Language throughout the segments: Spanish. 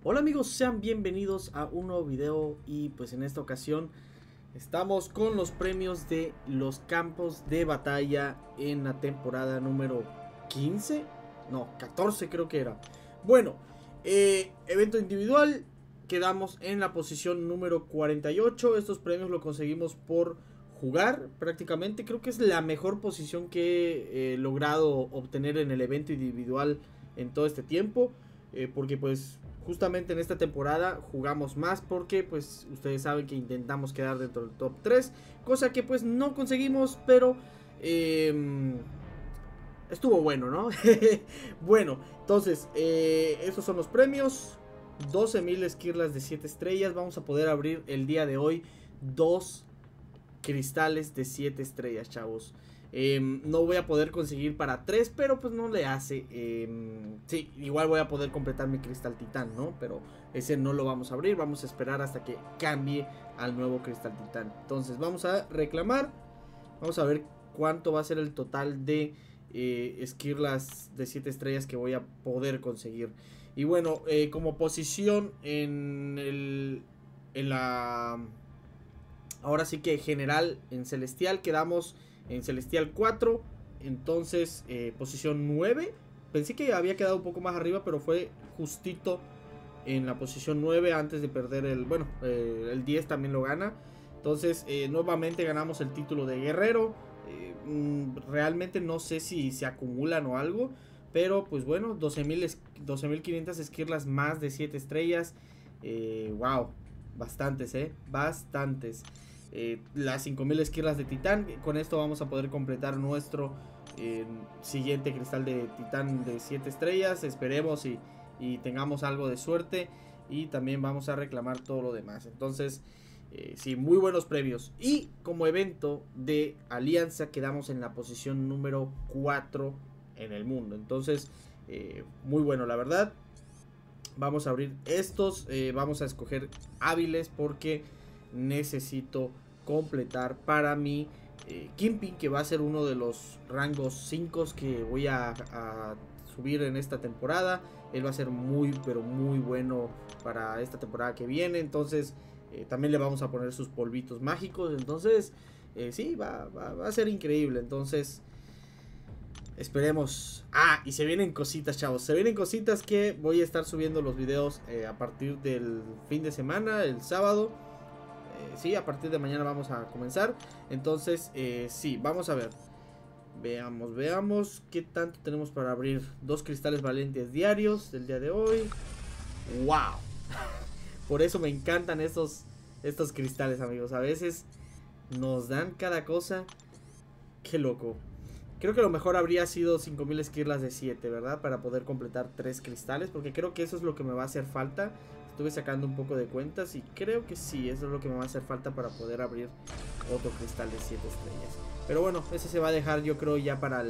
Hola amigos, sean bienvenidos a un nuevo video y pues en esta ocasión estamos con los premios de los campos de batalla en la temporada número 15, no, 14 creo que era. Bueno, evento individual, quedamos en la posición número 48, estos premios lo conseguimos por jugar prácticamente, creo que es la mejor posición que he logrado obtener en el evento individual en todo este tiempo, porque pues justamente en esta temporada jugamos más porque pues ustedes saben que intentamos quedar dentro del top 3, cosa que pues no conseguimos, pero estuvo bueno, ¿no? Bueno, entonces estos son los premios. 12,000 esquirlas de 7 estrellas. Vamos a poder abrir el día de hoy dos cristales de 7 estrellas, chavos. No voy a poder conseguir para 3, pero pues no le hace. Sí, igual voy a poder completar mi cristal titán, ¿no? Pero ese no lo vamos a abrir. Vamos a esperar hasta que cambie al nuevo cristal titán. Entonces vamos a reclamar. Vamos a ver cuánto va a ser el total de esquirlas de 7 estrellas que voy a poder conseguir. Y bueno, como posición en la... Ahora sí que general en Celestial quedamos en Celestial 4. Entonces posición 9. Pensé que había quedado un poco más arriba, pero fue justito en la posición 9 antes de perder el... Bueno, el 10 también lo gana. Entonces nuevamente ganamos el título de guerrero. Realmente no sé si se acumulan o algo. Pero pues bueno, 12,500 esquirlas más de 7 estrellas. Wow, bastantes, bastantes. Las 5,000 esquirlas de titán. Con esto vamos a poder completar nuestro siguiente cristal de titán de 7 estrellas. Esperemos y tengamos algo de suerte. Y también vamos a reclamar todo lo demás. Entonces, sí, muy buenos premios. Y como evento de alianza quedamos en la posición número 4 en el mundo. Entonces, muy bueno, la verdad. Vamos a abrir estos. Vamos a escoger hábiles porque necesito completar para mi Kimping, que va a ser uno de los rangos 5 que voy a subir en esta temporada. Él va a ser muy, pero muy bueno para esta temporada que viene. Entonces, también le vamos a poner sus polvitos mágicos. Entonces, sí, va a ser increíble. Entonces, esperemos. Ah, y se vienen cositas, chavos. Se vienen cositas que voy a estar subiendo los videos a partir del fin de semana, el sábado. Sí, a partir de mañana vamos a comenzar. Entonces, sí, vamos a ver. Veamos qué tanto tenemos para abrir. 2 cristales valientes diarios del día de hoy. ¡Wow! Por eso me encantan estos cristales, amigos. A veces nos dan cada cosa. ¡Qué loco! Creo que lo mejor habría sido 5,000 esquirlas de 7, ¿verdad? Para poder completar 3 cristales. Porque creo que eso es lo que me va a hacer falta. Estuve sacando un poco de cuentas y creo que sí, eso es lo que me va a hacer falta para poder abrir otro cristal de 7 estrellas. Pero bueno, ese se va a dejar yo creo ya para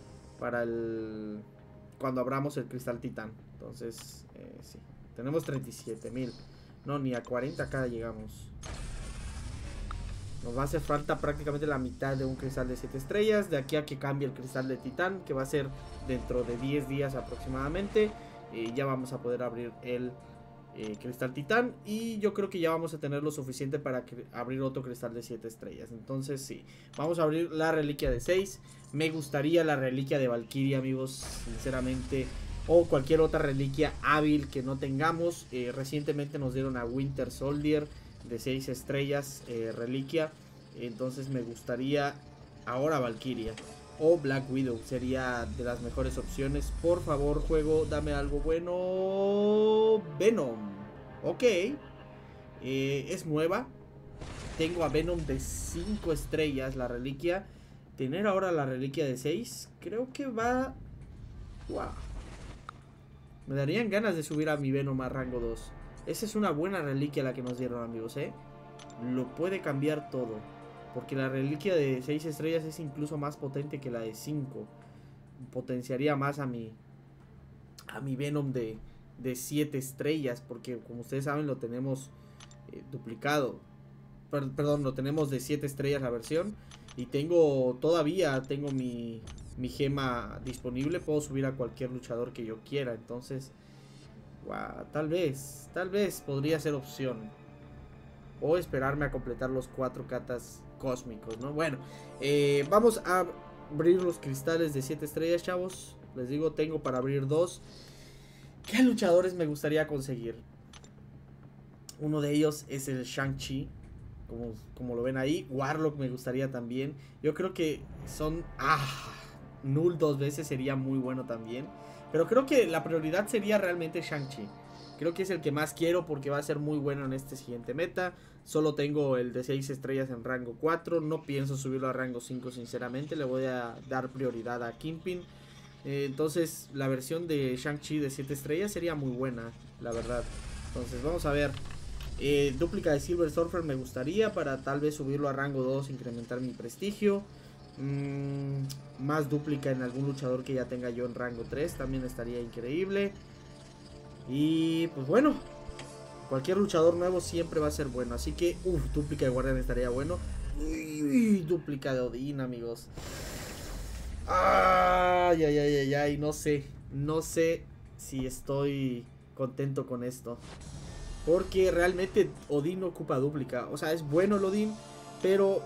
el cuando abramos el cristal titán. Entonces, sí. Tenemos 37,000. No, ni a 40k llegamos. Nos va a hacer falta prácticamente la mitad de un cristal de 7 estrellas. De aquí a que cambie el cristal de titán, que va a ser dentro de 10 días aproximadamente. Ya vamos a poder abrir el cristal titán. Y yo creo que ya vamos a tener lo suficiente para abrir otro cristal de 7 estrellas. Entonces sí, vamos a abrir la reliquia de 6. Me gustaría la reliquia de Valkyria, amigos, sinceramente. O cualquier otra reliquia hábil que no tengamos. Recientemente nos dieron a Winter Soldier de 6 estrellas, reliquia. Entonces me gustaría ahora Valkyria o Black Widow, sería de las mejores opciones. Por favor, juego, dame algo bueno. Venom, ok, es nueva. Tengo a Venom de 5 estrellas, la reliquia. Tener ahora la reliquia de 6, creo que va... Wow. Me darían ganas de subir a mi Venom a rango 2. Esa es una buena reliquia la que nos dieron, amigos, Lo puede cambiar todo. Porque la reliquia de 6 estrellas es incluso más potente que la de 5. Potenciaría más a mi Venom de 7 estrellas. Porque como ustedes saben lo tenemos duplicado. Perdón, lo tenemos de 7 estrellas la versión. Y todavía tengo mi gema disponible. Puedo subir a cualquier luchador que yo quiera. Entonces, Wow, tal vez podría ser opción. O esperarme a completar los 4 katas cósmicos, ¿no? Bueno, vamos a abrir los cristales de 7 estrellas, chavos. Les digo, tengo para abrir 2. ¿Qué luchadores me gustaría conseguir? Uno de ellos es el Shang-Chi, como lo ven ahí. Warlock me gustaría también. Yo creo que son... Null 2 veces sería muy bueno también. Pero creo que la prioridad sería realmente Shang-Chi. Creo que es el que más quiero porque va a ser muy bueno en este siguiente meta. Solo tengo el de 6 estrellas en rango 4. No pienso subirlo a rango 5 sinceramente. Le voy a dar prioridad a Kingpin. Entonces la versión de Shang-Chi de 7 estrellas sería muy buena, la verdad. Entonces vamos a ver. Dúplica de Silver Surfer me gustaría para tal vez subirlo a rango 2, incrementar mi prestigio. Más dúplica en algún luchador que ya tenga yo en rango 3 también estaría increíble. Y pues bueno, cualquier luchador nuevo siempre va a ser bueno. Así que, dúplica de Guardián estaría bueno. Dúplica de Odín, amigos. Ay, no sé si estoy contento con esto. Porque realmente Odín no ocupa dúplica. O sea, es bueno el Odín, pero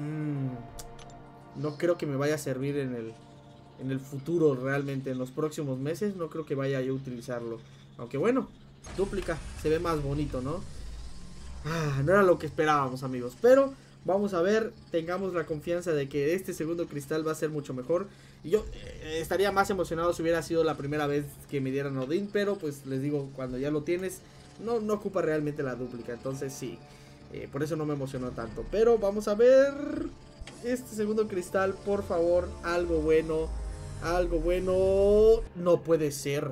no creo que me vaya a servir en el futuro realmente. En los próximos meses no creo que vaya yo a utilizarlo. Aunque bueno, dúplica, se ve más bonito, ¿no? No era lo que esperábamos, amigos. Pero vamos a ver, tengamos la confianza de que este segundo cristal va a ser mucho mejor. Y yo estaría más emocionado si hubiera sido la primera vez que me dieran Odín. Pero pues les digo, cuando ya lo tienes, no ocupa realmente la dúplica. Entonces sí, por eso no me emocionó tanto. Pero vamos a ver este segundo cristal, por favor, algo bueno. Algo bueno. No puede ser.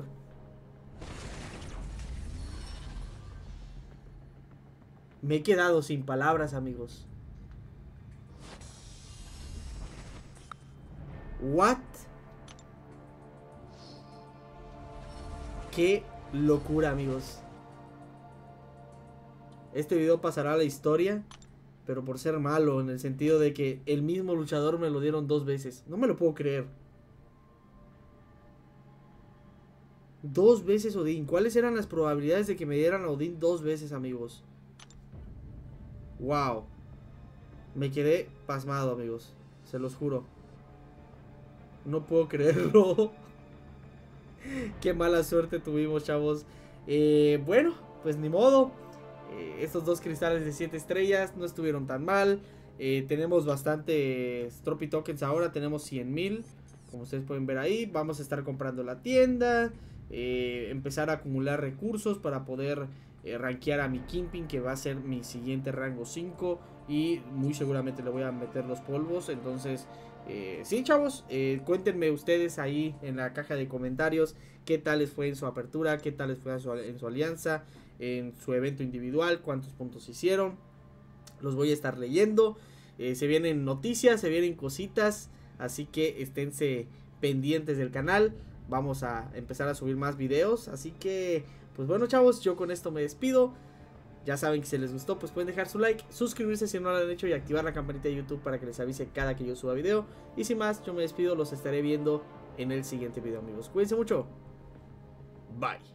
Me he quedado sin palabras, amigos. What? Qué locura, amigos. Este video pasará a la historia, pero por ser malo, en el sentido de que el mismo luchador me lo dieron 2 veces. No me lo puedo creer. 2 veces Odín. ¿Cuáles eran las probabilidades de que me dieran a Odín 2 veces, amigos? Wow. Me quedé pasmado, amigos. Se los juro. No puedo creerlo. Qué mala suerte tuvimos, chavos. Bueno, pues ni modo. Estos 2 cristales de 7 estrellas no estuvieron tan mal. Tenemos bastantes Trophy Tokens ahora. Tenemos 100,000. Como ustedes pueden ver ahí. Vamos a estar comprando la tienda. Empezar a acumular recursos para poder rankear a mi Kingpin, que va a ser mi siguiente rango 5. Y muy seguramente le voy a meter los polvos. Entonces, sí, chavos, cuéntenme ustedes ahí en la caja de comentarios qué tal les fue en su apertura, qué tal les fue en su alianza, en su evento individual, cuántos puntos hicieron. Los voy a estar leyendo. Se vienen noticias, se vienen cositas, así que esténse pendientes del canal. Vamos a empezar a subir más videos, así que pues bueno, chavos, yo con esto me despido. Ya saben que si les gustó, pues pueden dejar su like, suscribirse si no lo han hecho y activar la campanita de YouTube para que les avise cada que yo suba video. Y sin más, yo me despido, los estaré viendo en el siguiente video, amigos. Cuídense mucho. Bye.